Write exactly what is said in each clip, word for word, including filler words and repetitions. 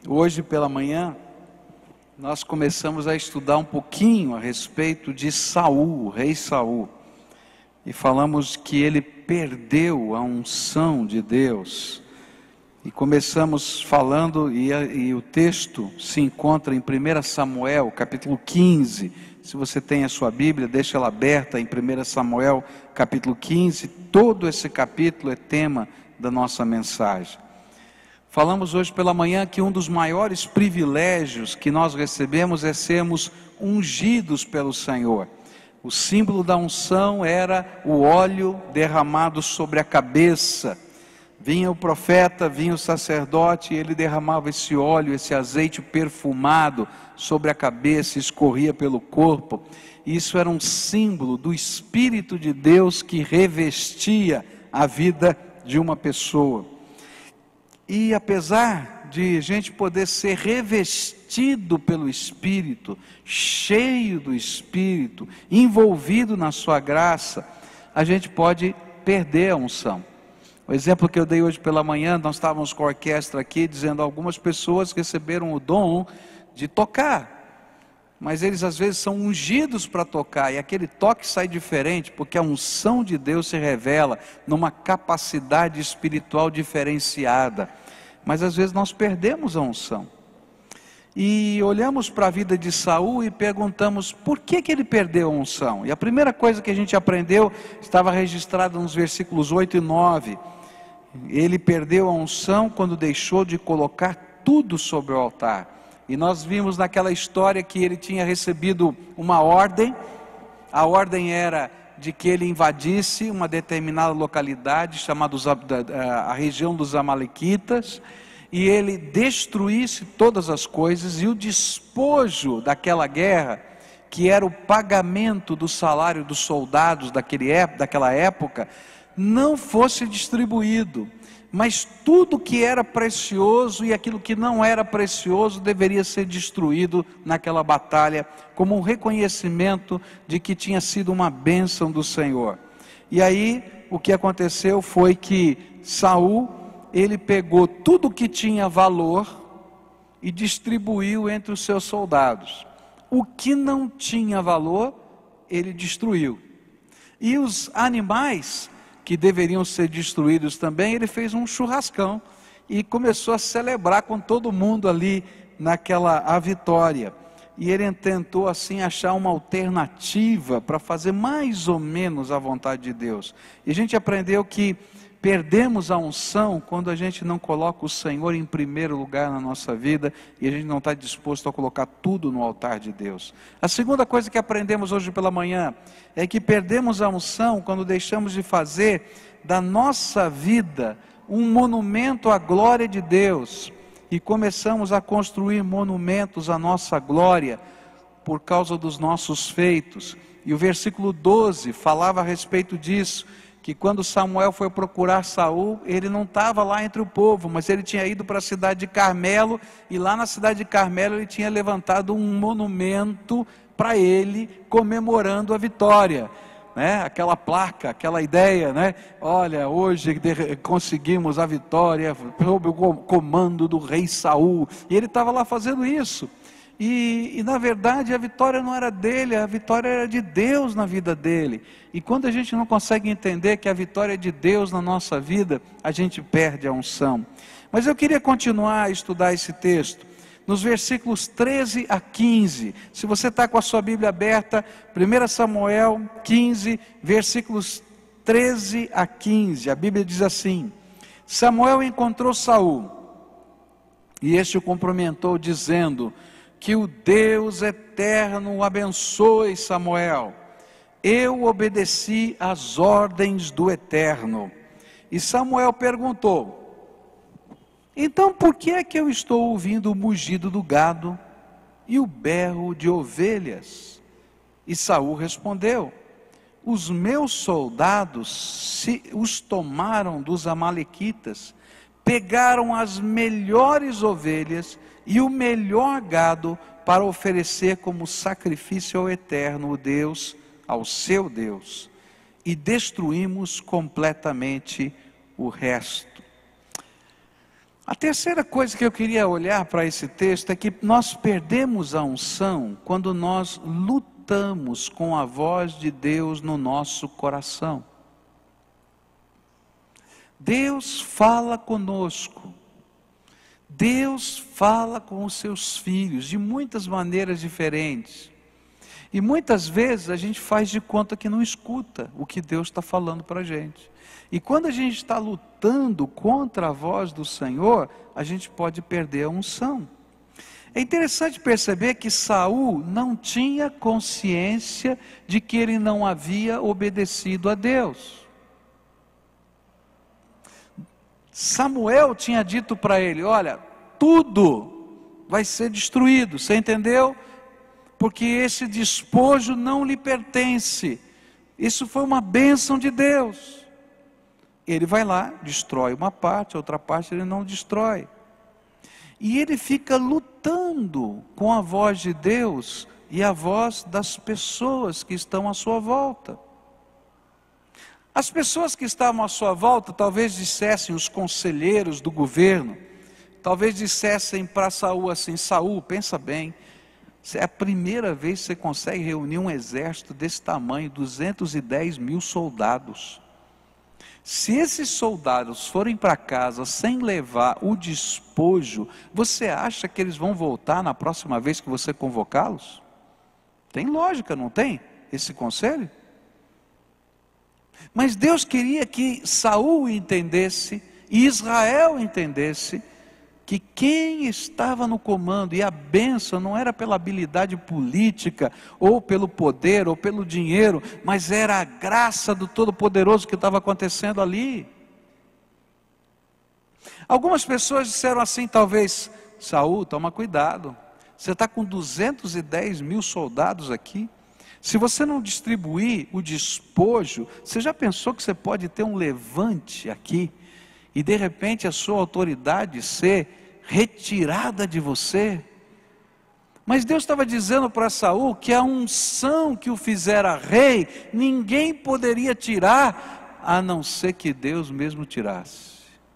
Hoje pela manhã, nós começamos a estudar um pouquinho a respeito de Saul, o rei Saul. E falamos que ele perdeu a unção de Deus. E começamos falando, e, a, e o texto se encontra em primeiro Samuel, capítulo quinze. Se você tem a sua Bíblia, deixa ela aberta em primeiro Samuel, capítulo quinze. Todo esse capítulo é tema da nossa mensagem. Falamos hoje pela manhã que um dos maiores privilégios que nós recebemos é sermos ungidos pelo Senhor. O símbolo da unção era o óleo derramado sobre a cabeça. Vinha o profeta, vinha o sacerdote, e ele derramava esse óleo, esse azeite perfumado sobre a cabeça, escorria pelo corpo. Isso era um símbolo do Espírito de Deus que revestia a vida de uma pessoa. E apesar de a gente poder ser revestido pelo Espírito, cheio do Espírito, envolvido na sua graça, a gente pode perder a unção. O exemplo que eu dei hoje pela manhã, nós estávamos com a orquestra aqui, dizendo algumas pessoas receberam o dom de tocar. Mas eles às vezes são ungidos para tocar, e aquele toque sai diferente, porque a unção de Deus se revela numa capacidade espiritual diferenciada. Mas às vezes nós perdemos a unção. E olhamos para a vida de Saul e perguntamos por que, que ele perdeu a unção. E a primeira coisa que a gente aprendeu, estava registrada nos versículos oito e nove. Ele perdeu a unção quando deixou de colocar tudo sobre o altar. E nós vimos naquela história que ele tinha recebido uma ordem. A ordem era de que ele invadisse uma determinada localidade, chamada a região dos Amalequitas, e ele destruísse todas as coisas, e o despojo daquela guerra, que era o pagamento do salário dos soldados daquele, daquela época, não fosse distribuído. Mas tudo que era precioso e aquilo que não era precioso deveria ser destruído naquela batalha, como um reconhecimento de que tinha sido uma bênção do Senhor. E aí o que aconteceu foi que Saul, ele pegou tudo que tinha valor e distribuiu entre os seus soldados. O que não tinha valor, ele destruiu. E os animais que deveriam ser destruídos também, ele fez um churrascão e começou a celebrar com todo mundo ali naquela a vitória. E ele tentou assim achar uma alternativa para fazer mais ou menos a vontade de Deus. E a gente aprendeu que perdemos a unção quando a gente não coloca o Senhor em primeiro lugar na nossa vida e a gente não está disposto a colocar tudo no altar de Deus. A segunda coisa que aprendemos hoje pela manhã é que perdemos a unção quando deixamos de fazer da nossa vida um monumento à glória de Deus e começamos a construir monumentos à nossa glória por causa dos nossos feitos. E o versículo doze falava a respeito disso, que quando Samuel foi procurar Saul, ele não estava lá entre o povo, mas ele tinha ido para a cidade de Carmelo, e lá na cidade de Carmelo ele tinha levantado um monumento para ele, comemorando a vitória, né? Aquela placa, aquela ideia, né? Olha, hoje conseguimos a vitória sob o comando do rei Saul, e ele estava lá fazendo isso. E, e na verdade a vitória não era dele, a vitória era de Deus na vida dele. E quando a gente não consegue entender que a vitória é de Deus na nossa vida, a gente perde a unção. Mas eu queria continuar a estudar esse texto, nos versículos treze a quinze. Se você está com a sua Bíblia aberta, primeiro Samuel quinze, versículos treze a quinze, a Bíblia diz assim: Samuel encontrou Saul, e este o cumprimentou dizendo: que o Deus eterno o abençoe, Samuel. Eu obedeci às ordens do Eterno. E Samuel perguntou: então por que é que eu estou ouvindo o mugido do gado e o berro de ovelhas? E Saul respondeu: os meus soldados se os tomaram dos amalequitas, pegaram as melhores ovelhas e o melhor gado para oferecer como sacrifício ao Eterno, o Deus, ao seu Deus, e destruímos completamente o resto. A terceira coisa que eu queria olhar para esse texto é que nós perdemos a unção quando nós lutamos com a voz de Deus no nosso coração. Deus fala conosco, Deus fala com os seus filhos de muitas maneiras diferentes. E muitas vezes a gente faz de conta que não escuta o que Deus está falando para a gente. E quando a gente está lutando contra a voz do Senhor, a gente pode perder a unção. É interessante perceber que Saul não tinha consciência de que ele não havia obedecido a Deus. Samuel tinha dito para ele: olha, tudo vai ser destruído, você entendeu? Porque esse despojo não lhe pertence. Isso foi uma bênção de Deus. Ele vai lá, destrói uma parte, a outra parte ele não destrói. E ele fica lutando com a voz de Deus e a voz das pessoas que estão à sua volta. As pessoas que estavam à sua volta talvez dissessem, os conselheiros do governo, talvez dissessem para Saul assim: Saul, pensa bem, é a primeira vez que você consegue reunir um exército desse tamanho, duzentos e dez mil soldados. Se esses soldados forem para casa sem levar o despojo, você acha que eles vão voltar na próxima vez que você convocá-los? Tem lógica, não tem? Esse conselho? Mas Deus queria que Saul entendesse, e Israel entendesse, que quem estava no comando, e a bênção não era pela habilidade política, ou pelo poder, ou pelo dinheiro, mas era a graça do Todo-Poderoso que estava acontecendo ali. Algumas pessoas disseram assim, talvez: Saul, toma cuidado, você está com duzentos e dez mil soldados aqui, se você não distribuir o despojo, você já pensou que você pode ter um levante aqui, e de repente a sua autoridade ser retirada de você? Mas Deus estava dizendo para Saul que a unção que o fizera rei, ninguém poderia tirar, a não ser que Deus mesmo tirasse.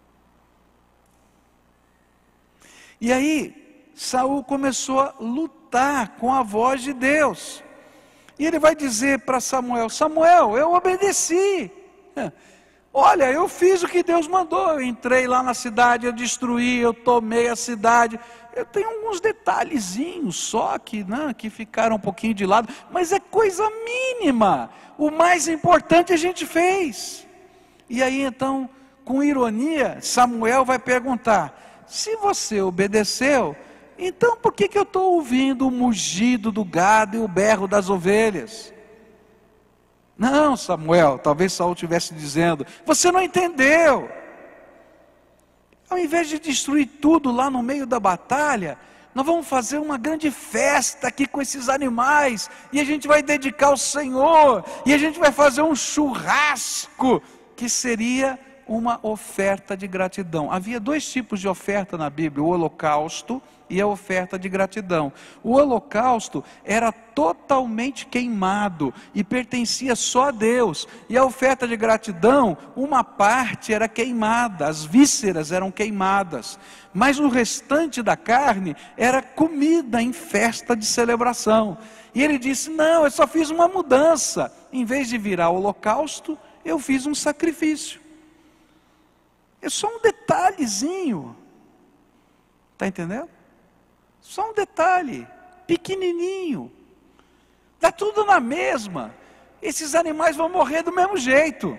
E aí, Saul começou a lutar com a voz de Deus, e ele vai dizer para Samuel: Samuel, eu obedeci, olha, eu fiz o que Deus mandou, eu entrei lá na cidade, eu destruí, eu tomei a cidade. Eu tenho alguns detalhezinhos só que, né, que ficaram um pouquinho de lado, mas é coisa mínima. O mais importante a gente fez. E aí então, com ironia, Samuel vai perguntar: se você obedeceu, então por que, que eu estou ouvindo o mugido do gado e o berro das ovelhas? Não, Samuel, talvez Saul estivesse dizendo: você não entendeu. Ao invés de destruir tudo lá no meio da batalha, nós vamos fazer uma grande festa aqui com esses animais, e a gente vai dedicar ao Senhor, e a gente vai fazer um churrasco, que seria uma oferta de gratidão. Havia dois tipos de oferta na Bíblia: o holocausto e a oferta de gratidão. O holocausto era totalmente queimado e pertencia só a Deus, e a oferta de gratidão, uma parte era queimada, as vísceras eram queimadas, mas o restante da carne era comida em festa de celebração. E ele disse: não, eu só fiz uma mudança, em vez de virar holocausto, eu fiz um sacrifício. É só um detalhezinho, está entendendo? Só um detalhe, pequenininho, dá tudo na mesma, esses animais vão morrer do mesmo jeito.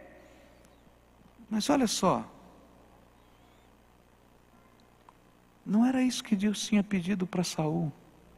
Mas olha só, não era isso que Deus tinha pedido para Saul.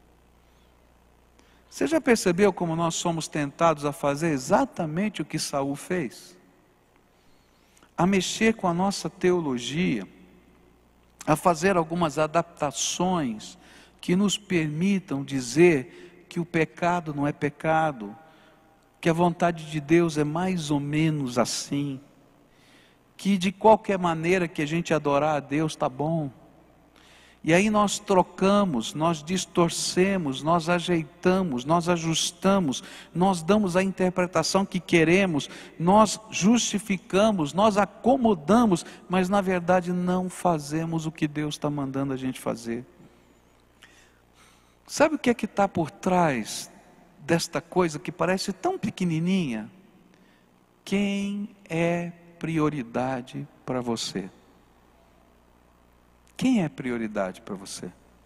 Você já percebeu como nós somos tentados a fazer exatamente o que Saul fez? A mexer com a nossa teologia, a fazer algumas adaptações que nos permitam dizer que o pecado não é pecado, que a vontade de Deus é mais ou menos assim, que de qualquer maneira que a gente adorar a Deus está bom. E aí nós trocamos, nós distorcemos, nós ajeitamos, nós ajustamos, nós damos a interpretação que queremos, nós justificamos, nós acomodamos, mas na verdade não fazemos o que Deus está mandando a gente fazer. Sabe o que é que está por trás desta coisa que parece tão pequenininha? Quem é prioridade para você? Quem é prioridade para você?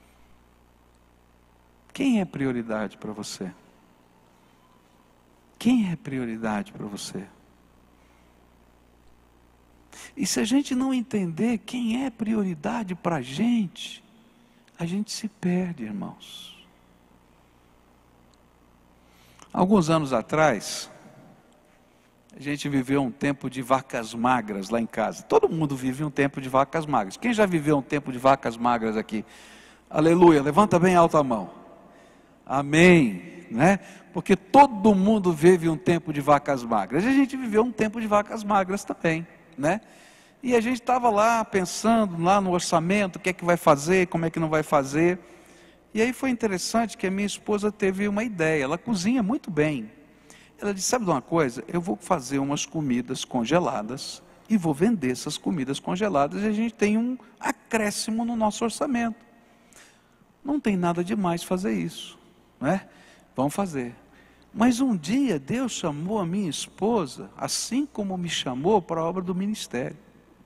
Quem é prioridade para você? Quem é prioridade para você? E se a gente não entender quem é prioridade para a gente, a gente se perde, irmãos. Alguns anos atrás, a gente viveu um tempo de vacas magras lá em casa. Todo mundo vive um tempo de vacas magras. Quem já viveu um tempo de vacas magras aqui? Aleluia, levanta bem alta a mão. Amém, né? Porque todo mundo vive um tempo de vacas magras. E a gente viveu um tempo de vacas magras também, né? E a gente estava lá pensando lá no orçamento, o que é que vai fazer, como é que não vai fazer. E aí foi interessante que a minha esposa teve uma ideia. Ela cozinha muito bem. Ela disse, sabe de uma coisa? Eu vou fazer umas comidas congeladas e vou vender essas comidas congeladas e a gente tem um acréscimo no nosso orçamento. Não tem nada demais fazer isso, né? Vamos fazer. Mas um dia Deus chamou a minha esposa, assim como me chamou para a obra do ministério.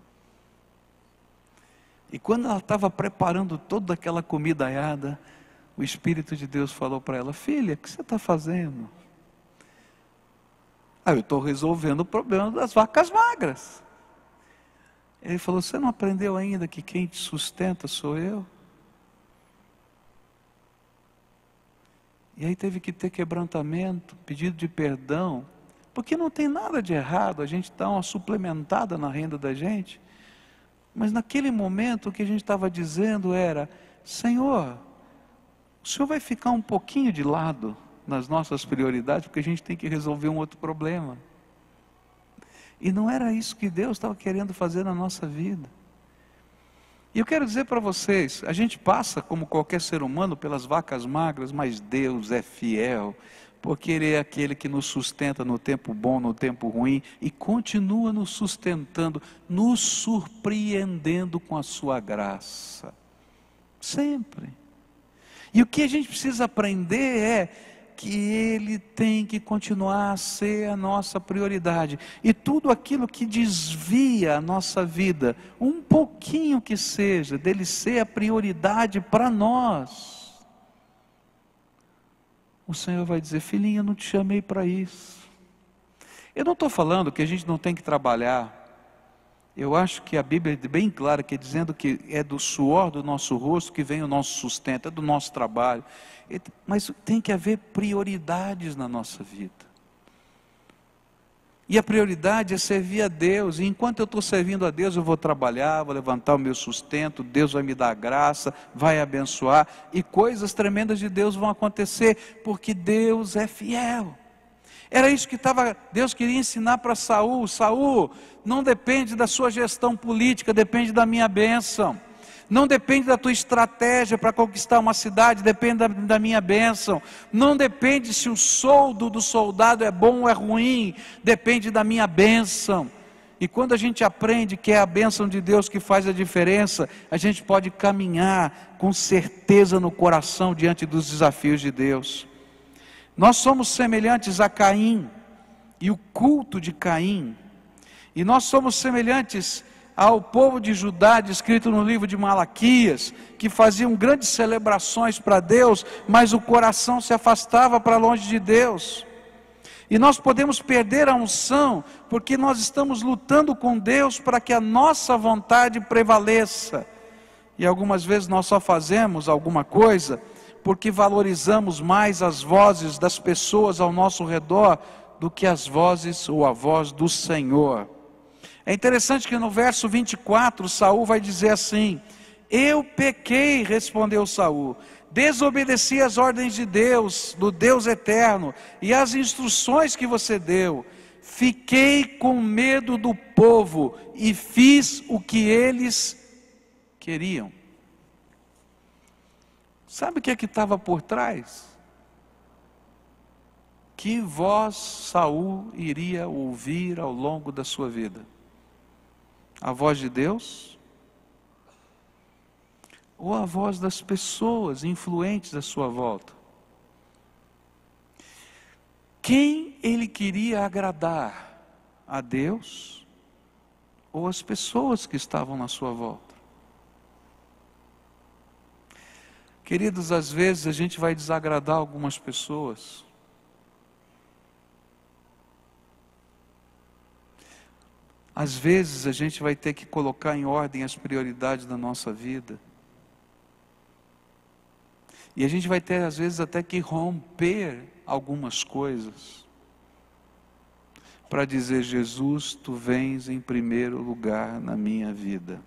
E quando ela estava preparando toda aquela comidaiada, o Espírito de Deus falou para ela, filha, o que você está fazendo? Ah, eu estou resolvendo o problema das vacas magras. Ele falou, você não aprendeu ainda que quem te sustenta sou eu? E aí teve que ter quebrantamento, pedido de perdão, porque não tem nada de errado, a gente dá uma suplementada na renda da gente, mas naquele momento o que a gente estava dizendo era, Senhor, o Senhor vai ficar um pouquinho de lado nas nossas prioridades, porque a gente tem que resolver um outro problema. E não era isso que Deus estava querendo fazer na nossa vida. E eu quero dizer para vocês, a gente passa como qualquer ser humano pelas vacas magras, mas Deus é fiel, porque Ele é aquele que nos sustenta no tempo bom, no tempo ruim, e continua nos sustentando, nos surpreendendo com a sua graça. Sempre. E o que a gente precisa aprender é que Ele tem que continuar a ser a nossa prioridade. E tudo aquilo que desvia a nossa vida, um pouquinho que seja, dele ser a prioridade para nós, o Senhor vai dizer, filhinha, eu não te chamei para isso. Eu não estou falando que a gente não tem que trabalhar. Eu acho que a Bíblia é bem clara, que é dizendo que é do suor do nosso rosto que vem o nosso sustento, é do nosso trabalho. Mas tem que haver prioridades na nossa vida. E a prioridade é servir a Deus. E enquanto eu estou servindo a Deus, eu vou trabalhar, vou levantar o meu sustento, Deus vai me dar graça, vai abençoar. E coisas tremendas de Deus vão acontecer, porque Deus é fiel. Era isso que tava, Deus queria ensinar para Saul. Saul, não depende da sua gestão política, depende da minha bênção. Não depende da tua estratégia para conquistar uma cidade, depende da, da minha bênção. Não depende se o soldo do soldado é bom ou é ruim, depende da minha bênção. E quando a gente aprende que é a bênção de Deus que faz a diferença, a gente pode caminhar com certeza no coração diante dos desafios de Deus. Nós somos semelhantes a Caim e o culto de Caim. E nós somos semelhantes ao povo de Judá, descrito no livro de Malaquias, que faziam grandes celebrações para Deus, mas o coração se afastava para longe de Deus. E nós podemos perder a unção, porque nós estamos lutando com Deus para que a nossa vontade prevaleça. E algumas vezes nós só fazemos alguma coisa porque valorizamos mais as vozes das pessoas ao nosso redor do que as vozes ou a voz do Senhor. É interessante que no verso vinte e quatro, Saul vai dizer assim, eu pequei, respondeu Saul, desobedeci às ordens de Deus, do Deus eterno, e às instruções que você deu, fiquei com medo do povo, e fiz o que eles queriam. Sabe o que é que estava por trás? Que voz Saul iria ouvir ao longo da sua vida? A voz de Deus? Ou a voz das pessoas influentes à sua volta? Quem ele queria agradar? A Deus ou as pessoas que estavam na sua volta? Queridos, às vezes a gente vai desagradar algumas pessoas. Às vezes a gente vai ter que colocar em ordem as prioridades da nossa vida. E a gente vai ter, às vezes, até que romper algumas coisas para dizer: Jesus, tu vens em primeiro lugar na minha vida.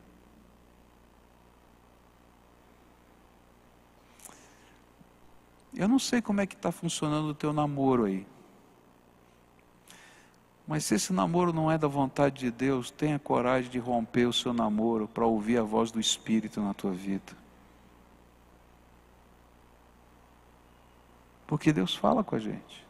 Eu não sei como é que está funcionando o teu namoro aí. Mas se esse namoro não é da vontade de Deus, tenha coragem de romper o seu namoro para ouvir a voz do Espírito na tua vida. Porque Deus fala com a gente.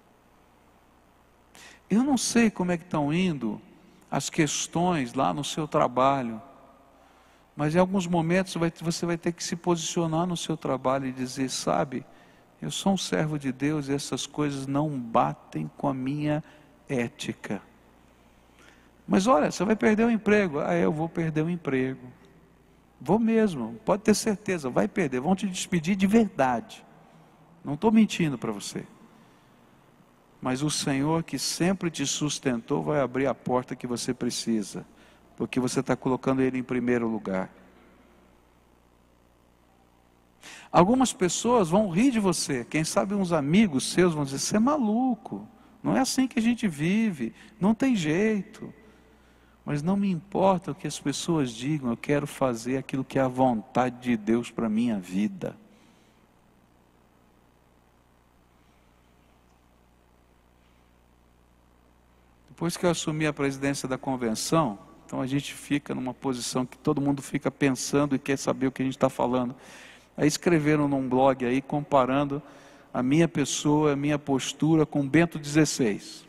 Eu não sei como é que estão indo as questões lá no seu trabalho, mas em alguns momentos você vai ter que se posicionar no seu trabalho e dizer: sabe, eu sou um servo de Deus e essas coisas não batem com a minha ética. Mas olha, você vai perder o emprego. Ah, eu vou perder o emprego. Vou mesmo, pode ter certeza, vai perder. Vão te despedir de verdade. Não estou mentindo para você. Mas o Senhor que sempre te sustentou vai abrir a porta que você precisa, porque você está colocando Ele em primeiro lugar. Algumas pessoas vão rir de você. Quem sabe uns amigos seus vão dizer: você é maluco, não é assim que a gente vive, não tem jeito. Mas não me importa o que as pessoas digam, eu quero fazer aquilo que é a vontade de Deus para a minha vida. Depois que eu assumi a presidência da convenção, então a gente fica numa posição que todo mundo fica pensando e quer saber o que a gente está falando. Aí escreveram num blog aí, comparando a minha pessoa, a minha postura com Bento dezesseis.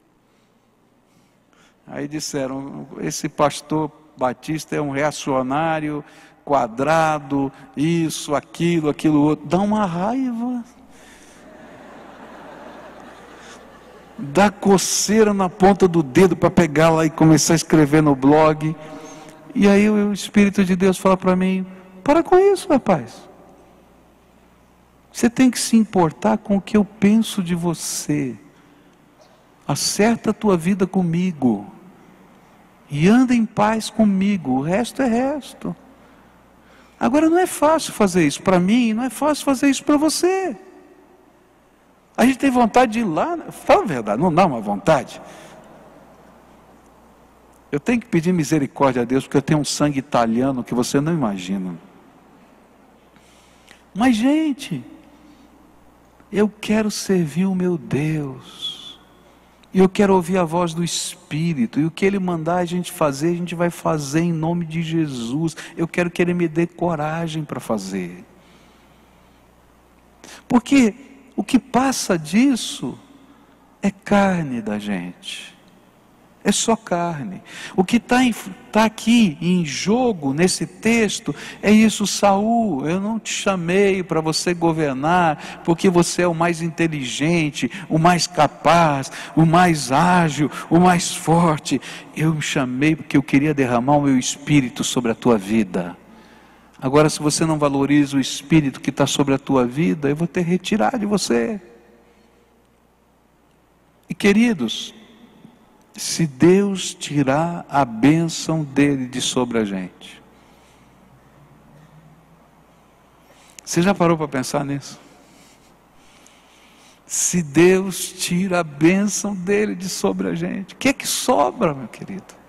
Aí disseram: esse pastor Batista é um reacionário, quadrado, isso, aquilo, aquilo outro. Dá uma raiva. Dá coceira na ponta do dedo para pegar lá e começar a escrever no blog. E aí o Espírito de Deus fala para mim: para com isso, rapaz. Você tem que se importar com o que eu penso de você. Acerta a tua vida comigo. E anda em paz comigo. O resto é resto. Agora não é fácil fazer isso para mim, não é fácil fazer isso para você. A gente tem vontade de ir lá. Fala a verdade, não dá uma vontade. Eu tenho que pedir misericórdia a Deus, porque eu tenho um sangue italiano que você não imagina. Mas gente, eu quero servir o meu Deus, e eu quero ouvir a voz do Espírito, e o que Ele mandar a gente fazer, a gente vai fazer em nome de Jesus. Eu quero que Ele me dê coragem para fazer, porque o que passa disso é carne da gente, é só carne. O que está tá aqui em jogo nesse texto é isso: Saul, eu não te chamei para você governar porque você é o mais inteligente, o mais capaz, o mais ágil, o mais forte. Eu me chamei porque eu queria derramar o meu Espírito sobre a tua vida. Agora, se você não valoriza o Espírito que está sobre a tua vida, eu vou ter que retirar de você. E queridos, se Deus tirar a bênção dele de sobre a gente, você já parou para pensar nisso? Se Deus tira a bênção dele de sobre a gente, o que é que sobra, meu querido?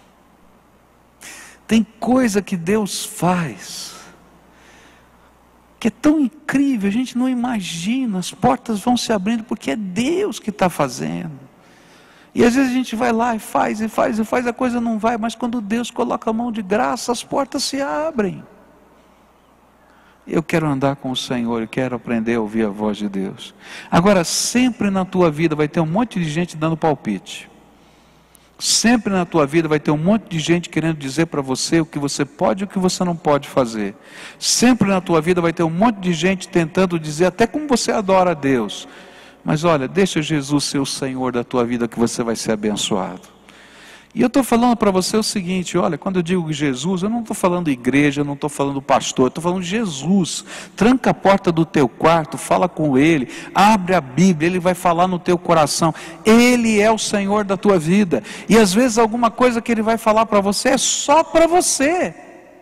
Tem coisa que Deus faz que é tão incrível, a gente não imagina. As portas vão se abrindo porque é Deus que está fazendo. E às vezes a gente vai lá e faz, e faz, e faz, a coisa não vai, mas quando Deus coloca a mão de graça, as portas se abrem. Eu quero andar com o Senhor, eu quero aprender a ouvir a voz de Deus. Agora, sempre na tua vida vai ter um monte de gente dando palpite. Sempre na tua vida vai ter um monte de gente querendo dizer para você o que você pode e o que você não pode fazer. Sempre na tua vida vai ter um monte de gente tentando dizer até como você adora a Deus. Mas olha, deixa Jesus ser o Senhor da tua vida que você vai ser abençoado. E eu estou falando para você o seguinte, olha, quando eu digo Jesus, eu não estou falando igreja, eu não estou falando pastor, eu estou falando de Jesus. Tranca a porta do teu quarto, fala com Ele, abre a Bíblia, Ele vai falar no teu coração. Ele é o Senhor da tua vida. E às vezes alguma coisa que Ele vai falar para você é só para você.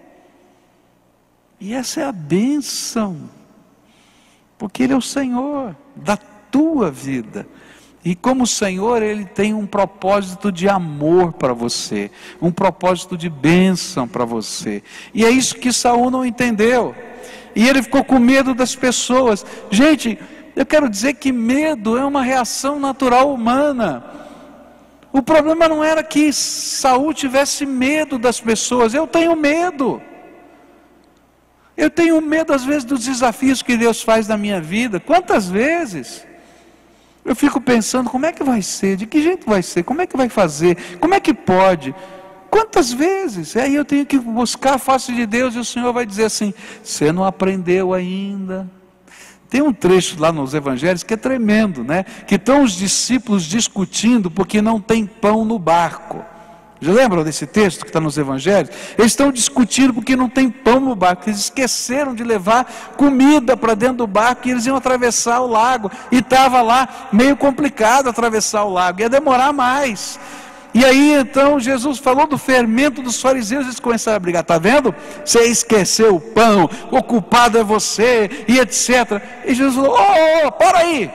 E essa é a bênção. Porque Ele é o Senhor da tua vida. E como o Senhor, Ele tem um propósito de amor para você, um propósito de bênção para você. E é isso que Saul não entendeu. E ele ficou com medo das pessoas. Gente, eu quero dizer que medo é uma reação natural humana. O problema não era que Saul tivesse medo das pessoas. Eu tenho medo. Eu tenho medo às vezes dos desafios que Deus faz na minha vida. Quantas vezes? Eu fico pensando, como é que vai ser? De que jeito vai ser? Como é que vai fazer? Como é que pode? Quantas vezes? E aí eu tenho que buscar a face de Deus e o Senhor vai dizer assim, você não aprendeu ainda. Tem um trecho lá nos evangelhos que é tremendo, né? Que estão os discípulos discutindo porque não tem pão no barco. Já lembram desse texto que está nos evangelhos? Eles estão discutindo porque não tem pão no barco. Eles esqueceram de levar comida para dentro do barco e eles iam atravessar o lago. E estava lá meio complicado atravessar o lago, ia demorar mais. E aí então Jesus falou do fermento dos fariseus, eles começaram a brigar. Está vendo? Você esqueceu o pão, o culpado é você, e etcétera. E Jesus falou, ô, ô, ô, para aí.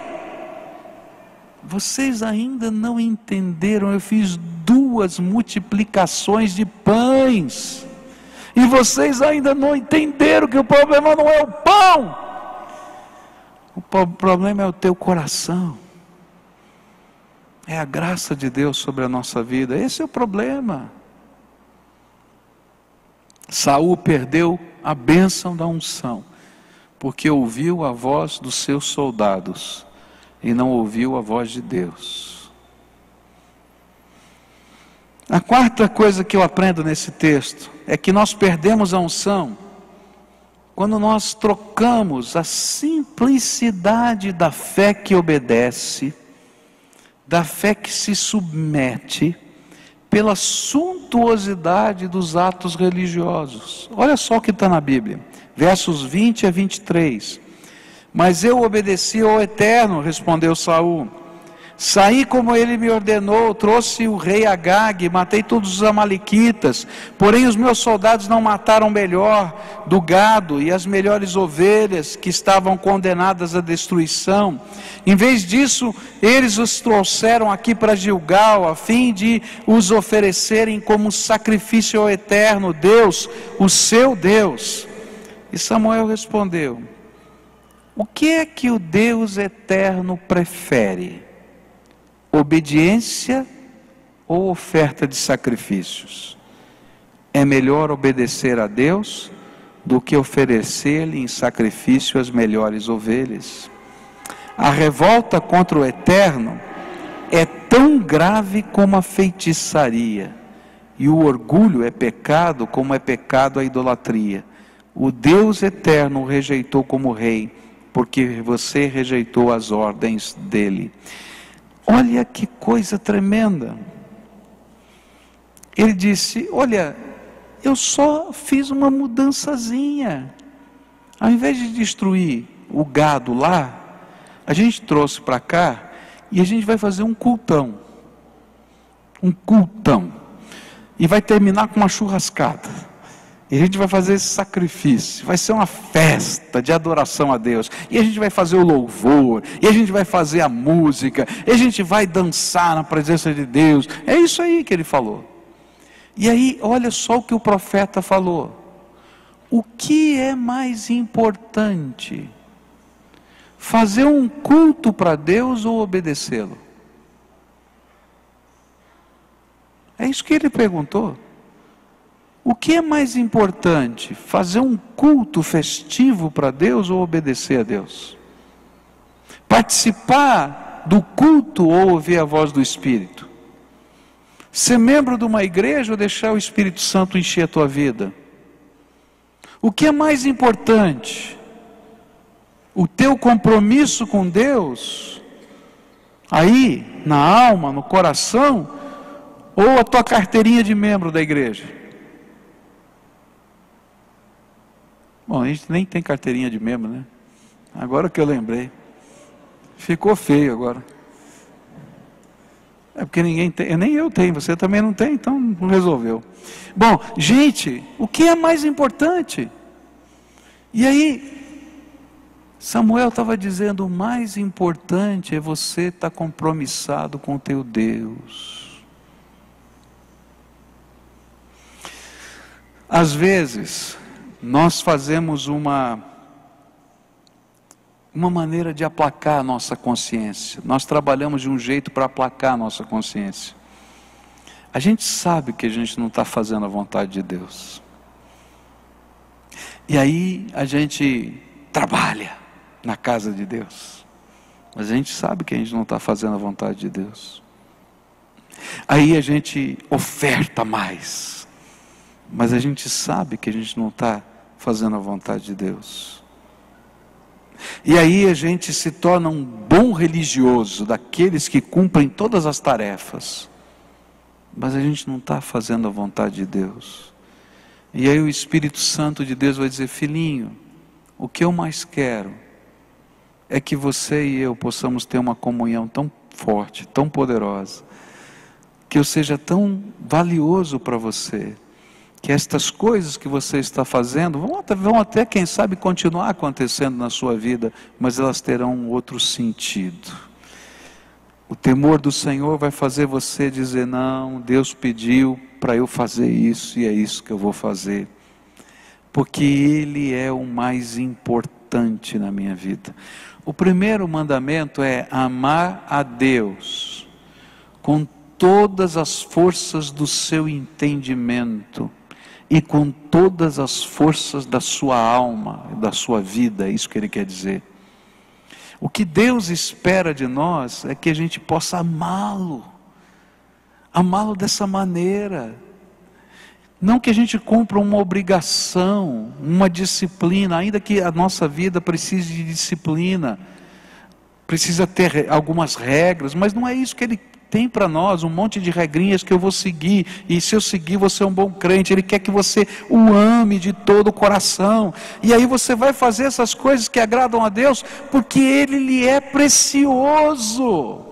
Vocês ainda não entenderam, eu fiz duas multiplicações de pães, e vocês ainda não entenderam que o problema não é o pão, o problema é o teu coração, é a graça de Deus sobre a nossa vida, esse é o problema. Saul perdeu a bênção da unção, porque ouviu a voz dos seus soldados, e não ouviu a voz de Deus. A quarta coisa que eu aprendo nesse texto é que nós perdemos a unção quando nós trocamos a simplicidade da fé que obedece, da fé que se submete, pela suntuosidade dos atos religiosos. Olha só o que está na Bíblia, versos vinte a vinte e três. Mas eu obedeci ao Eterno, respondeu Saul. Saí como ele me ordenou, trouxe o rei Agag, matei todos os amalequitas. Porém os meus soldados não mataram o melhor do gado e as melhores ovelhas que estavam condenadas à destruição. Em vez disso, eles os trouxeram aqui para Gilgal, a fim de os oferecerem como sacrifício ao Eterno, Deus, o seu Deus. E Samuel respondeu, o que é que o Deus eterno prefere? Obediência ou oferta de sacrifícios? É melhor obedecer a Deus do que oferecer-lhe em sacrifício as melhores ovelhas. A revolta contra o eterno é tão grave como a feitiçaria, e o orgulho é pecado como é pecado a idolatria. O Deus eterno o rejeitou como rei, porque você rejeitou as ordens dele. Olha que coisa tremenda. Ele disse, olha, eu só fiz uma mudançazinha. Ao invés de destruir o gado lá, a gente trouxe para cá e a gente vai fazer um cultão. Um cultão. E vai terminar com uma churrascada. E a gente vai fazer esse sacrifício, vai ser uma festa de adoração a Deus, e a gente vai fazer o louvor, e a gente vai fazer a música, e a gente vai dançar na presença de Deus. É isso aí que ele falou. E aí, olha só o que o profeta falou. O que é mais importante? Fazer um culto para Deus ou obedecê-lo? É isso que ele perguntou. O que é mais importante? Fazer um culto festivo para Deus ou obedecer a Deus? Participar do culto ou ouvir a voz do Espírito? Ser membro de uma igreja ou deixar o Espírito Santo encher a tua vida? O que é mais importante? O teu compromisso com Deus, aí, na alma, no coração, ou a tua carteirinha de membro da igreja? Bom, a gente nem tem carteirinha de membro, né? Agora que eu lembrei. Ficou feio agora. É porque ninguém tem, nem eu tenho, você também não tem, então não resolveu. Bom, gente, o que é mais importante? E aí, Samuel estava dizendo, o mais importante é você estar compromissado com o teu Deus. Às vezes, nós fazemos uma, uma maneira de aplacar a nossa consciência. Nós trabalhamos de um jeito para aplacar a nossa consciência. A gente sabe que a gente não está fazendo a vontade de Deus. E aí a gente trabalha na casa de Deus. Mas a gente sabe que a gente não está fazendo a vontade de Deus. Aí a gente oferta mais. Mas a gente sabe que a gente não está fazendo a vontade de Deus. E aí a gente se torna um bom religioso, daqueles que cumprem todas as tarefas, mas a gente não está fazendo a vontade de Deus. E aí o Espírito Santo de Deus vai dizer, filhinho, o que eu mais quero é que você e eu possamos ter uma comunhão tão forte, tão poderosa, que eu seja tão valioso para você, que estas coisas que você está fazendo vão até, vão até, quem sabe, continuar acontecendo na sua vida, mas elas terão um outro sentido. O temor do Senhor vai fazer você dizer, não, Deus pediu para eu fazer isso e é isso que eu vou fazer. Porque Ele é o mais importante na minha vida. O primeiro mandamento é amar a Deus com todas as forças do seu entendimento e com todas as forças da sua alma, da sua vida, é isso que ele quer dizer. O que Deus espera de nós é que a gente possa amá-lo, amá-lo dessa maneira. Não que a gente cumpra uma obrigação, uma disciplina, ainda que a nossa vida precise de disciplina, precisa ter algumas regras, mas não é isso que ele tem para nós, um monte de regrinhas que eu vou seguir, e se eu seguir você é um bom crente. Ele quer que você o ame de todo o coração, e aí você vai fazer essas coisas que agradam a Deus, porque Ele lhe é precioso.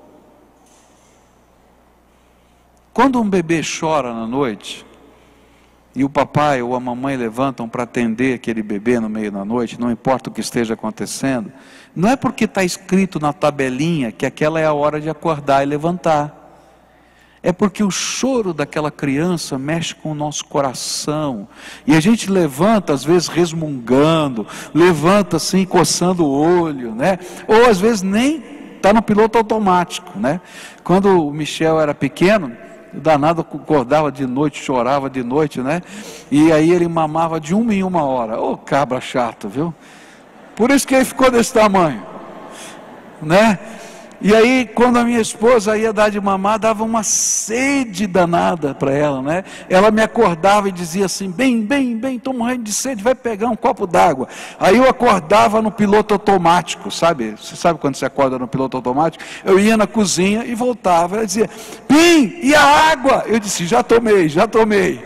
Quando um bebê chora na noite, e o papai ou a mamãe levantam para atender aquele bebê no meio da noite, não importa o que esteja acontecendo, não é porque está escrito na tabelinha que aquela é a hora de acordar e levantar. É porque o choro daquela criança mexe com o nosso coração, e a gente levanta às vezes resmungando, levanta assim coçando o olho, né? Ou às vezes nem está no piloto automático, né? Quando o Michel era pequeno, o danado acordava de noite, chorava de noite, né? E aí ele mamava de uma em uma hora. Ô, cabra chato, viu? Por isso que ele ficou desse tamanho, né? E aí, quando a minha esposa ia dar de mamar, dava uma sede danada para ela, né? Ela me acordava e dizia assim, bem, bem, bem, estou morrendo de sede, vai pegar um copo d'água. Aí eu acordava no piloto automático, sabe? Você sabe quando você acorda no piloto automático? Eu ia na cozinha e voltava, ela dizia, Pim, e a água? Eu disse, já tomei, já tomei.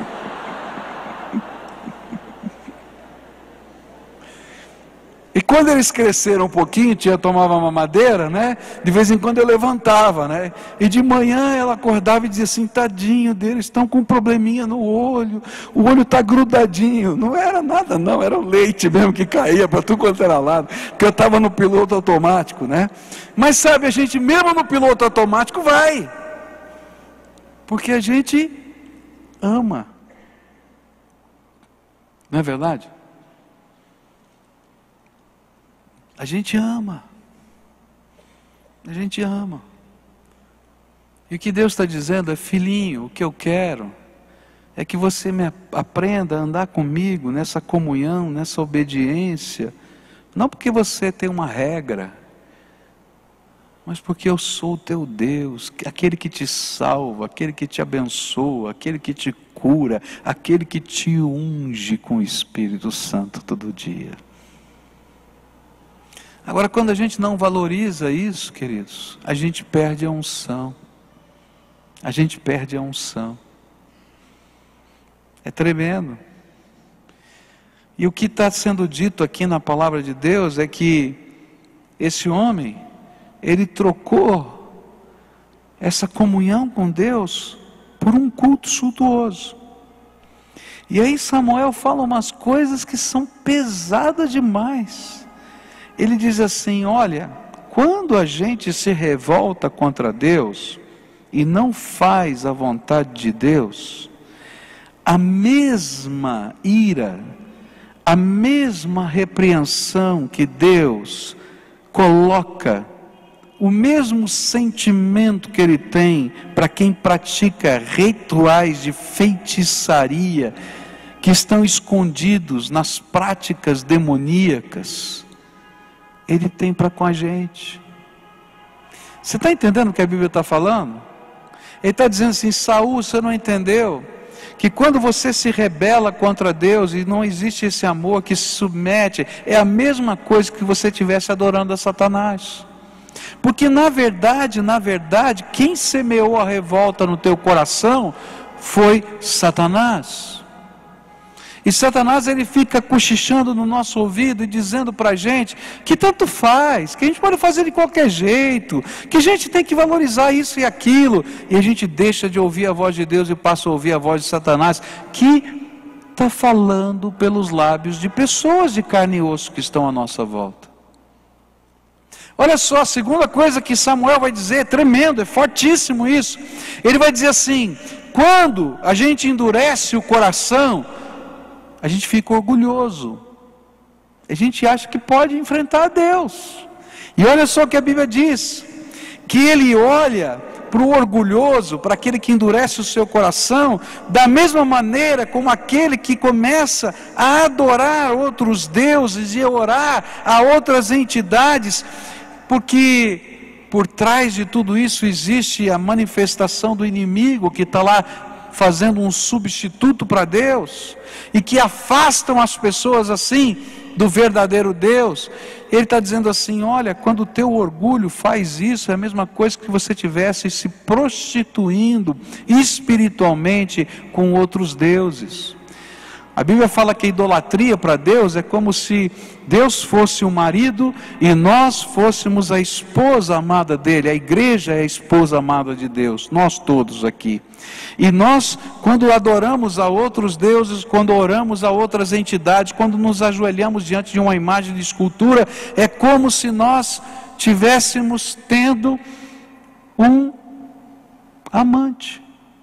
E quando eles cresceram um pouquinho, tia tomava mamadeira, né? De vez em quando eu levantava, né? E de manhã ela acordava e dizia assim, tadinho deles, estão com um probleminha no olho, o olho está grudadinho. Não era nada não, era o leite mesmo que caía para tudo quanto era lado, porque eu estava no piloto automático, né? Mas sabe, a gente mesmo no piloto automático vai, porque a gente ama. Não é verdade? A gente ama, a gente ama, e o que Deus está dizendo é, filhinho, o que eu quero é que você me aprenda a andar comigo nessa comunhão, nessa obediência, não porque você tem uma regra, mas porque eu sou o teu Deus, aquele que te salva, aquele que te abençoa, aquele que te cura, aquele que te unge com o Espírito Santo todo dia. Agora, quando a gente não valoriza isso, queridos, a gente perde a unção. A gente perde a unção. É tremendo. E o que está sendo dito aqui na palavra de Deus é que esse homem, ele trocou essa comunhão com Deus por um culto suntuoso. E aí Samuel fala umas coisas que são pesadas demais. Ele diz assim: olha, quando a gente se revolta contra Deus e não faz a vontade de Deus, a mesma ira, a mesma repreensão que Deus coloca, o mesmo sentimento que Ele tem para quem pratica rituais de feitiçaria, que estão escondidos nas práticas demoníacas, Ele tem para com a gente. Você está entendendo o que a Bíblia está falando? Ele está dizendo assim: Saul, você não entendeu que quando você se rebela contra Deus e não existe esse amor que se submete, é a mesma coisa que você estivesse adorando a Satanás. Porque na verdade, na verdade, quem semeou a revolta no teu coração foi Satanás. E Satanás, ele fica cochichando no nosso ouvido e dizendo para a gente que tanto faz, que a gente pode fazer de qualquer jeito, que a gente tem que valorizar isso e aquilo, e a gente deixa de ouvir a voz de Deus e passa a ouvir a voz de Satanás, que está falando pelos lábios de pessoas de carne e osso que estão à nossa volta. Olha só, a segunda coisa que Samuel vai dizer, é tremendo, é fortíssimo isso. Ele vai dizer assim: quando a gente endurece o coração, a gente fica orgulhoso, a gente acha que pode enfrentar a Deus. E olha só o que a Bíblia diz, que ele olha para o orgulhoso, para aquele que endurece o seu coração, da mesma maneira como aquele que começa a adorar outros deuses e a orar a outras entidades, porque por trás de tudo isso existe a manifestação do inimigo que está lá fazendo um substituto para Deus, e que afastam as pessoas assim do verdadeiro Deus. Ele está dizendo assim: olha, quando o teu orgulho faz isso, é a mesma coisa que você estivesse se prostituindo espiritualmente com outros deuses. A Bíblia fala que a idolatria para Deus é como se Deus fosse o marido e nós fôssemos a esposa amada dele. A igreja é a esposa amada de Deus, nós todos aqui. E nós, quando adoramos a outros deuses, quando oramos a outras entidades, quando nos ajoelhamos diante de uma imagem de escultura, é como se nós tivéssemos tendo um amante.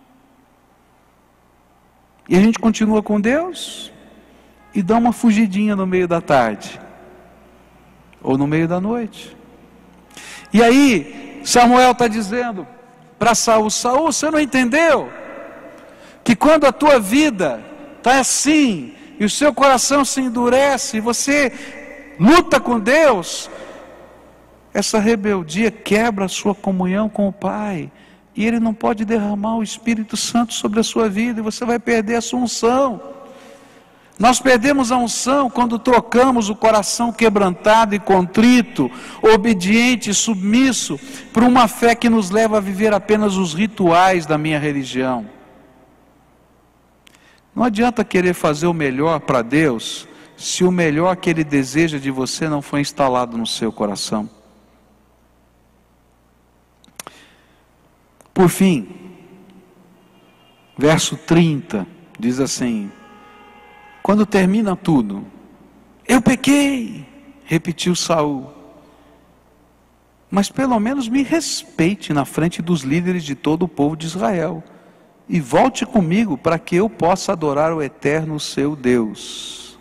E a gente continua com Deus e dá uma fugidinha no meio da tarde ou no meio da noite. E aí Samuel está dizendo para Saul: Saul, você não entendeu que quando a tua vida está assim e o seu coração se endurece e você luta com Deus, essa rebeldia quebra a sua comunhão com o Pai, e Ele não pode derramar o Espírito Santo sobre a sua vida, e você vai perder a sua unção. Nós perdemos a unção quando trocamos o coração quebrantado e contrito, obediente e submisso, por uma fé que nos leva a viver apenas os rituais da minha religião. Não adianta querer fazer o melhor para Deus, se o melhor que Ele deseja de você não foi instalado no seu coração. Por fim, verso trinta, diz assim: quando termina tudo, eu pequei, repetiu Saul, mas pelo menos me respeite na frente dos líderes de todo o povo de Israel, e volte comigo para que eu possa adorar o eterno seu Deus.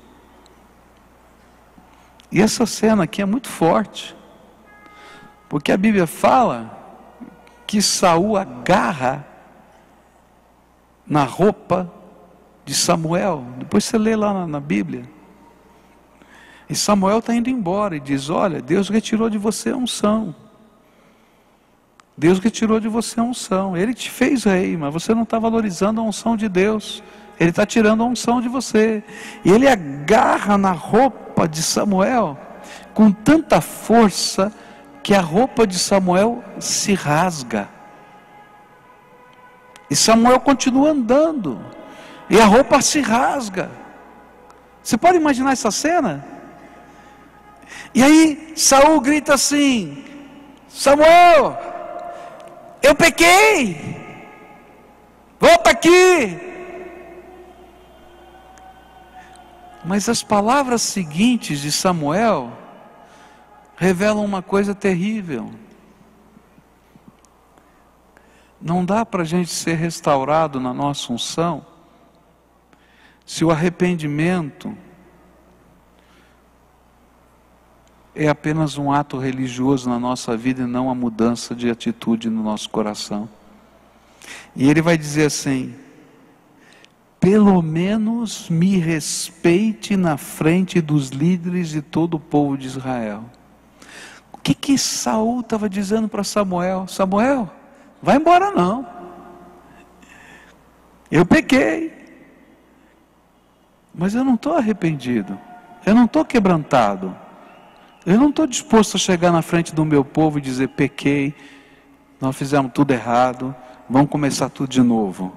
E essa cena aqui é muito forte, porque a Bíblia fala que Saul agarra na roupa de Samuel. Depois você lê lá na, na Bíblia. E Samuel está indo embora e diz: olha, Deus retirou de você a unção. Deus retirou de você a unção. Ele te fez rei, mas você não está valorizando a unção de Deus. Ele está tirando a unção de você. E ele agarra na roupa de Samuel com tanta força que a roupa de Samuel se rasga. E Samuel continua andando e a roupa se rasga. Você pode imaginar essa cena? E aí Saul grita assim: Samuel, eu pequei, volta aqui. Mas as palavras seguintes de Samuel revelam uma coisa terrível. Não dá para a gente ser restaurado na nossa unção se o arrependimento é apenas um ato religioso na nossa vida e não a mudança de atitude no nosso coração. E ele vai dizer assim: pelo menos me respeite na frente dos líderes de todo o povo de Israel. O que que Saul estava dizendo para Samuel? Samuel, vai embora não. Eu pequei, mas eu não estou arrependido. Eu não estou quebrantado. Eu não estou disposto a chegar na frente do meu povo e dizer: pequei, nós fizemos tudo errado, vamos começar tudo de novo.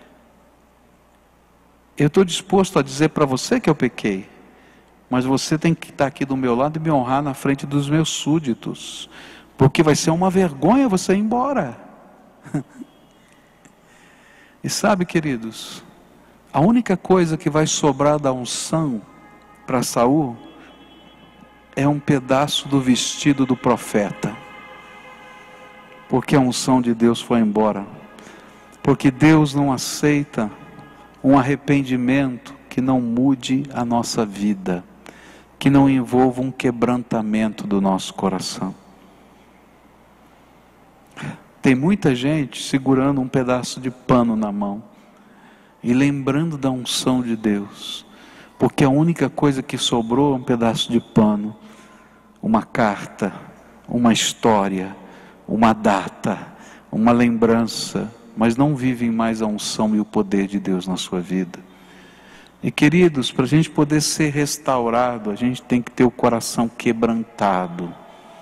Eu estou disposto a dizer para você que eu pequei, mas você tem que estar aqui do meu lado e me honrar na frente dos meus súditos, porque vai ser uma vergonha você ir embora. E sabe, queridos, a única coisa que vai sobrar da unção para Saul é um pedaço do vestido do profeta, porque a unção de Deus foi embora, porque Deus não aceita um arrependimento que não mude a nossa vida, que não envolva um quebrantamento do nosso coração. Tem muita gente segurando um pedaço de pano na mão e lembrando da unção de Deus, porque a única coisa que sobrou é um pedaço de pano, uma carta, uma história, uma data, uma lembrança, mas não vivem mais a unção e o poder de Deus na sua vida. E queridos, para a gente poder ser restaurado, a gente tem que ter o coração quebrantado.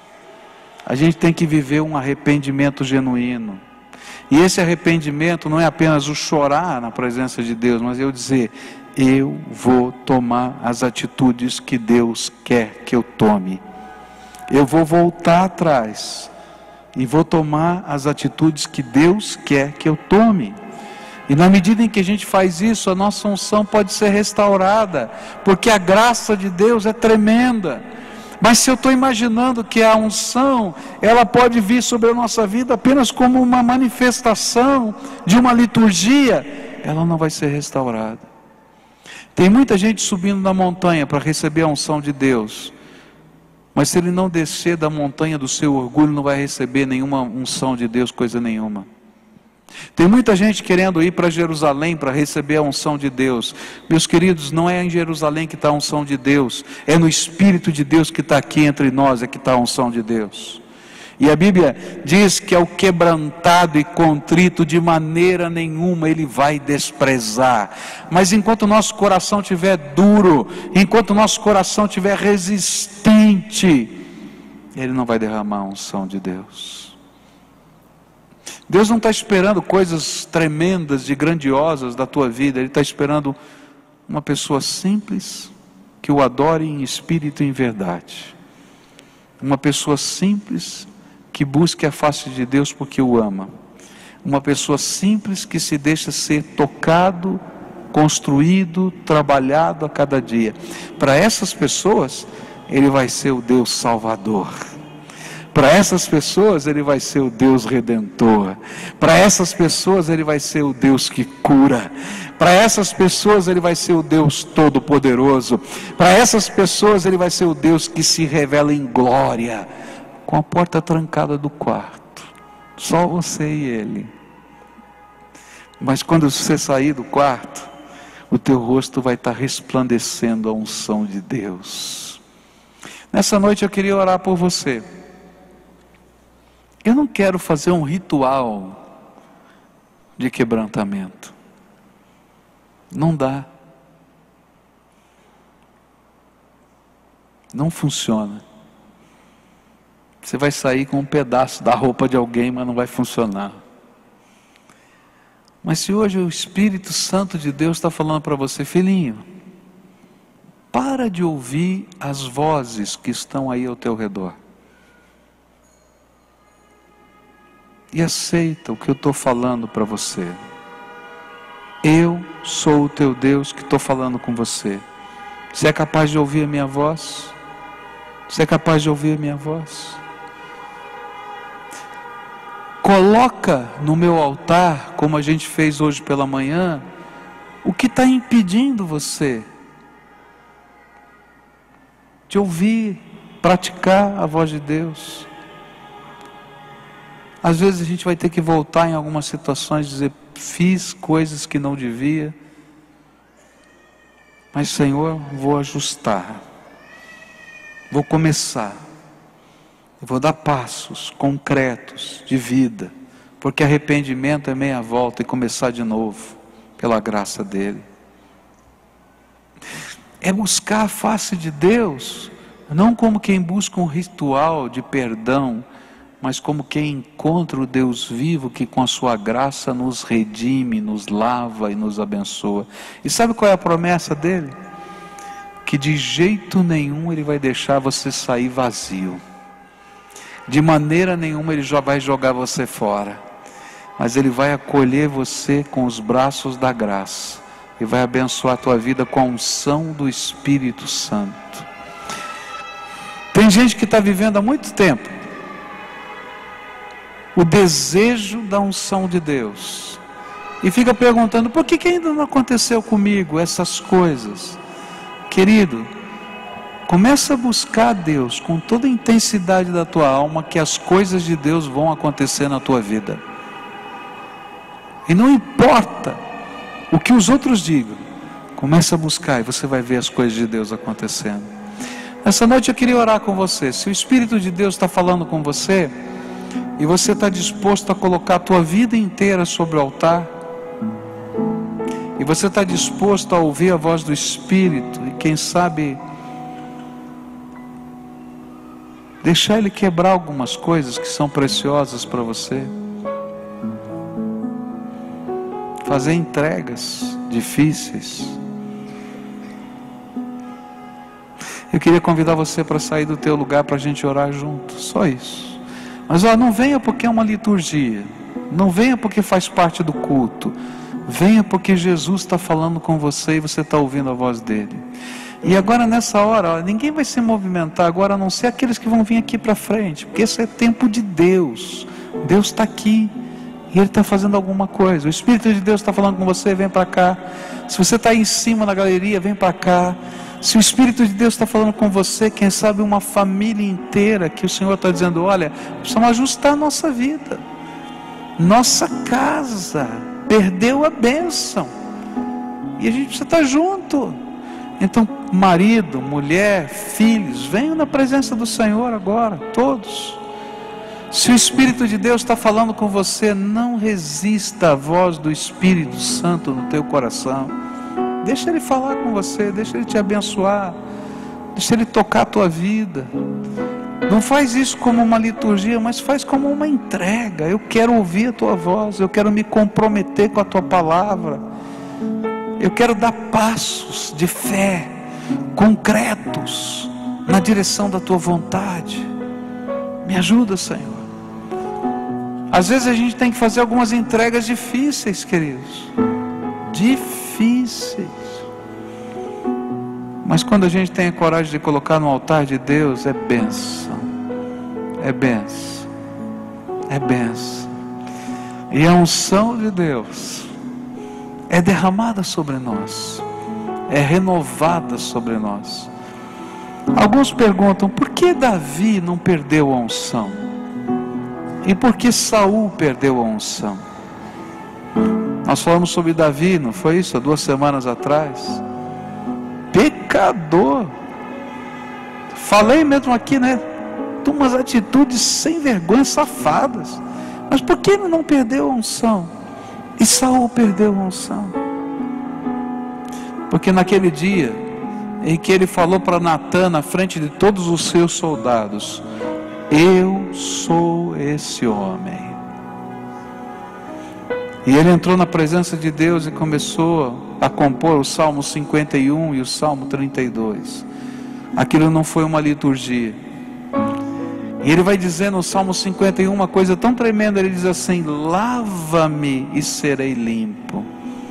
A gente tem que viver um arrependimento genuíno. E esse arrependimento não é apenas o chorar na presença de Deus, mas eu dizer: eu vou tomar as atitudes que Deus quer que eu tome. Eu vou voltar atrás e vou tomar as atitudes que Deus quer que eu tome. E na medida em que a gente faz isso, a nossa unção pode ser restaurada, porque a graça de Deus é tremenda. Mas se eu estou imaginando que a unção, ela pode vir sobre a nossa vida apenas como uma manifestação de uma liturgia, ela não vai ser restaurada. Tem muita gente subindo na montanha para receber a unção de Deus, mas se ele não descer da montanha do seu orgulho, não vai receber nenhuma unção de Deus, coisa nenhuma. Tem muita gente querendo ir para Jerusalém para receber a unção de Deus. Meus queridos, não é em Jerusalém que está a unção de Deus, é no Espírito de Deus que está aqui entre nós, é que está a unção de Deus. E a Bíblia diz que ao quebrantado e contrito, de maneira nenhuma ele vai desprezar. Mas enquanto o nosso coração estiver duro, enquanto o nosso coração estiver resistente, ele não vai derramar a unção de Deus. Deus não está esperando coisas tremendas e grandiosas da tua vida. Ele está esperando uma pessoa simples, que o adore em espírito e em verdade. Uma pessoa simples, que busque a face de Deus porque o ama. Uma pessoa simples que se deixa ser tocado, construído, trabalhado a cada dia. Para essas pessoas, ele vai ser o Deus Salvador. Para essas pessoas ele vai ser o Deus Redentor. Para essas pessoas ele vai ser o Deus que cura. Para essas pessoas ele vai ser o Deus Todo-Poderoso. Para essas pessoas ele vai ser o Deus que se revela em glória, com a porta trancada do quarto, só você e ele. Mas quando você sair do quarto, o teu rosto vai estar resplandecendo a unção de Deus. Nessa noite eu queria orar por você. Eu não quero fazer um ritual de quebrantamento. Não dá. Não funciona. Você vai sair com um pedaço da roupa de alguém, mas não vai funcionar. Mas se hoje o Espírito Santo de Deus está falando para você, filhinho, para de ouvir as vozes que estão aí ao teu redor. E aceita o que eu estou falando para você. Eu sou o teu Deus que estou falando com você. Você é capaz de ouvir a minha voz? Você é capaz de ouvir a minha voz? Coloca no meu altar, como a gente fez hoje pela manhã, o que está impedindo você de ouvir, praticar a voz de Deus. Às vezes a gente vai ter que voltar em algumas situações e dizer, fiz coisas que não devia, mas Senhor, vou ajustar, vou começar, vou dar passos concretos de vida, porque arrependimento é meia volta e começar de novo, pela graça dEle. É buscar a face de Deus, não como quem busca um ritual de perdão, mas como quem encontra o Deus vivo que com a sua graça nos redime, nos lava e nos abençoa. E sabe qual é a promessa dele? Que de jeito nenhum ele vai deixar você sair vazio. De maneira nenhuma ele já vai jogar você fora. Mas ele vai acolher você com os braços da graça. E vai abençoar a tua vida com a unção do Espírito Santo. Tem gente que está vivendo há muito tempo o desejo da unção de Deus, e fica perguntando, por que, que ainda não aconteceu comigo essas coisas? Querido, começa a buscar a Deus com toda a intensidade da tua alma, que as coisas de Deus vão acontecer na tua vida. E não importa o que os outros digam, começa a buscar e você vai ver as coisas de Deus acontecendo. Essa noite eu queria orar com você. Se o Espírito de Deus está falando com você, e você está disposto a colocar a tua vida inteira sobre o altar, e você está disposto a ouvir a voz do Espírito, e quem sabe deixar Ele quebrar algumas coisas que são preciosas para você, fazer entregas difíceis. Eu queria convidar você para sair do teu lugar para a gente orar junto, só isso. Mas ó, não venha porque é uma liturgia, não venha porque faz parte do culto, venha porque Jesus está falando com você e você está ouvindo a voz dele. E agora nessa hora, ó, ninguém vai se movimentar agora, a não ser aqueles que vão vir aqui para frente, porque esse é tempo de Deus. Deus está aqui e Ele está fazendo alguma coisa. O Espírito de Deus está falando com você, vem para cá. Se você está aí em cima na galeria, vem para cá. Se o Espírito de Deus está falando com você, quem sabe uma família inteira, que o Senhor está dizendo, olha, precisamos ajustar a nossa vida, nossa casa perdeu a bênção, e a gente precisa estar junto. Então marido, mulher, filhos, venham na presença do Senhor agora, todos. Se o Espírito de Deus está falando com você, não resista à voz do Espírito Santo no teu coração. Deixa Ele falar com você, deixa Ele te abençoar, deixa Ele tocar a tua vida. Não faz isso como uma liturgia, mas faz como uma entrega. Eu quero ouvir a tua voz, eu quero me comprometer com a tua palavra, eu quero dar passos de fé concretos na direção da tua vontade. Me ajuda, Senhor. Às vezes a gente tem que fazer algumas entregas difíceis, queridos, difíceis, mas quando a gente tem a coragem de colocar no altar de Deus, é bênção, é bênção, é bênção, e a unção de Deus é derramada sobre nós, é renovada sobre nós. Alguns perguntam, por que Davi não perdeu a unção? E por que Saul perdeu a unção? Nós falamos sobre Davi, não foi isso? Há duas semanas atrás. Pecador. Falei mesmo aqui, né? De umas atitudes sem vergonha, safadas. Mas por que ele não perdeu a unção? E Saul perdeu a unção. Porque naquele dia em que ele falou para Natã na frente de todos os seus soldados: eu sou esse homem. E ele entrou na presença de Deus e começou a compor o Salmo cinquenta e um e o Salmo trinta e dois. Aquilo não foi uma liturgia. E ele vai dizer no Salmo cinquenta e um uma coisa tão tremenda. Ele diz assim: lava-me e serei limpo.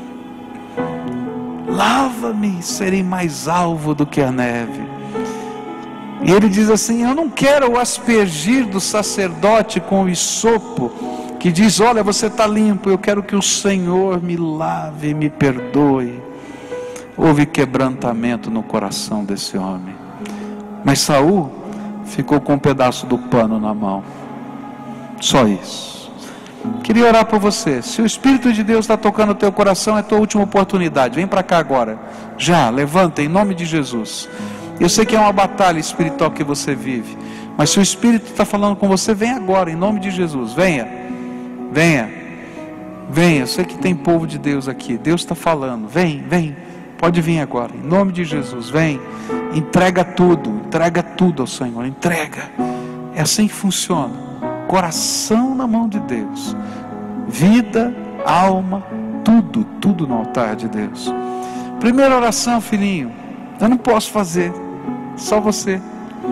Lava-me e serei mais alvo do que a neve. E ele diz assim: eu não quero o aspergir do sacerdote com o hisopo, que diz: olha, você está limpo. Eu quero que o Senhor me lave e me perdoe. Houve quebrantamento no coração desse homem. Mas Saul ficou com um pedaço do pano na mão. Só isso. Queria orar por você. Se o Espírito de Deus está tocando o teu coração, é a tua última oportunidade. Vem para cá agora. Já, levanta em nome de Jesus. Eu sei que é uma batalha espiritual que você vive, mas se o Espírito está falando com você, vem agora, em nome de Jesus. Venha, venha, venha. Eu sei que tem povo de Deus aqui. Deus está falando. Vem, vem. Pode vir agora, em nome de Jesus. Vem, entrega tudo, entrega tudo ao Senhor. Entrega. É assim que funciona. Coração na mão de Deus. Vida, alma, tudo, tudo no altar de Deus. Primeira oração, filhinho. Eu não posso fazer, só você.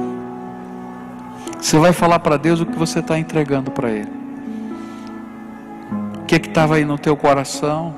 Você vai falar para Deus o que você está entregando para Ele. O que é que estava aí no teu coração?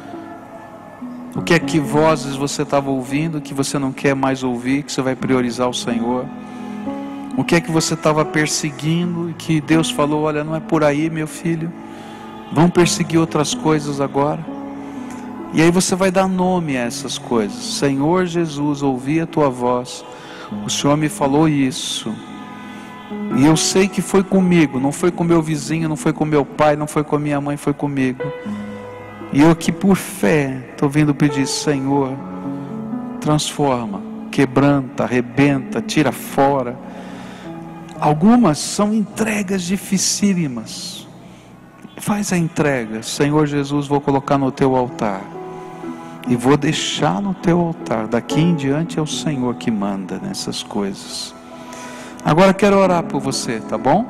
O que é que vozes você estava ouvindo que você não quer mais ouvir, que você vai priorizar o Senhor? O que é que você estava perseguindo e que Deus falou: olha, não é por aí, meu filho, vamos perseguir outras coisas agora? E aí você vai dar nome a essas coisas. Senhor Jesus, ouvi a tua voz, o Senhor me falou isso, e eu sei que foi comigo, não foi com meu vizinho, não foi com meu pai, não foi com a minha mãe, foi comigo. E eu aqui por fé estou vindo pedir: Senhor, transforma, quebranta, arrebenta, tira fora. Algumas são entregas dificílimas. Faz a entrega. Senhor Jesus, vou colocar no teu altar e vou deixar no teu altar. Daqui em diante é o Senhor que manda nessas coisas. Agora quero orar por você, tá bom?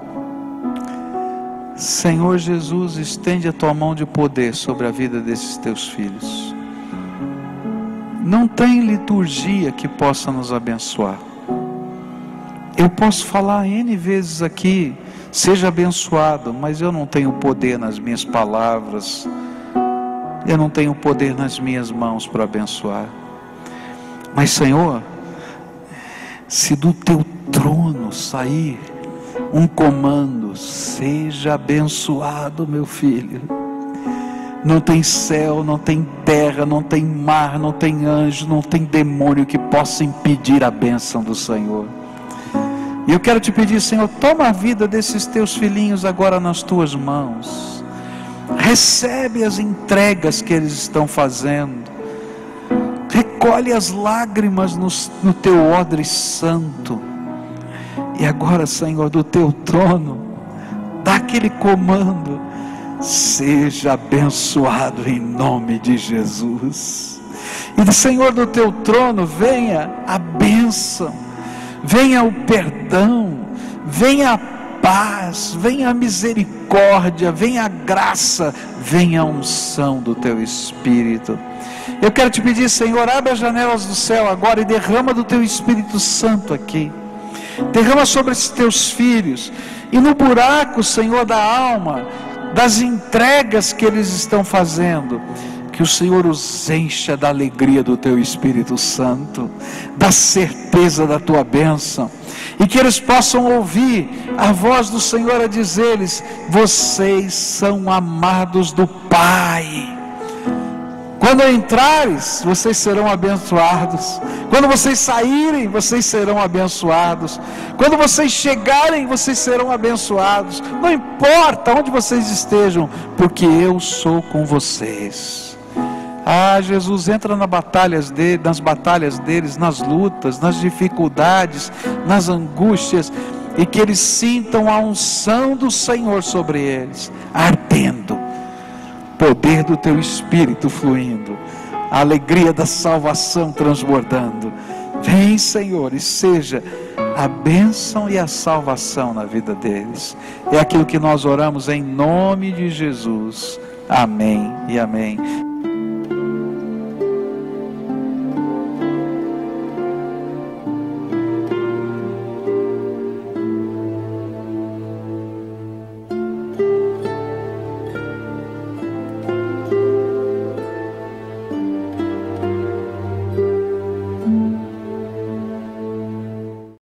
Senhor Jesus, estende a tua mão de poder sobre a vida desses teus filhos. Não tem liturgia que possa nos abençoar. Eu posso falar N vezes aqui: seja abençoado, mas eu não tenho poder nas minhas palavras. Eu não tenho poder nas minhas mãos para abençoar. Mas Senhor, se do teu trono sair um comando: seja abençoado, meu filho. Não tem céu, não tem terra, não tem mar, não tem anjo, não tem demônio que possa impedir a bênção do Senhor. E eu quero te pedir, Senhor, toma a vida desses teus filhinhos agora nas tuas mãos. Recebe as entregas que eles estão fazendo. Recolhe as lágrimas no, no teu odre santo. E agora, Senhor, do teu trono, dá aquele comando: seja abençoado em nome de Jesus. E do Senhor, do teu trono, venha a bênção, venha o perdão, venha a paz, venha a misericórdia, venha a graça, venha a unção do teu Espírito. Eu quero te pedir, Senhor, abre as janelas do céu agora e derrama do teu Espírito Santo aqui. Derrama sobre esses teus filhos, e no buraco, Senhor, da alma, das entregas que eles estão fazendo, que o Senhor os encha da alegria do teu Espírito Santo, da certeza da tua bênção, e que eles possam ouvir a voz do Senhor a dizer-lhes: vocês são amados do Pai. Quando entrares, vocês serão abençoados. Quando vocês saírem, vocês serão abençoados. Quando vocês chegarem, vocês serão abençoados. Não importa onde vocês estejam, porque eu sou com vocês. Ah, Jesus entra nas batalhas dele, nas batalhas deles, nas lutas, nas dificuldades, nas angústias, e que eles sintam a unção do Senhor sobre eles, ardendo, poder do teu Espírito fluindo, a alegria da salvação transbordando. Vem, Senhor, e seja a bênção e a salvação na vida deles. É aquilo que nós oramos em nome de Jesus. Amém e amém.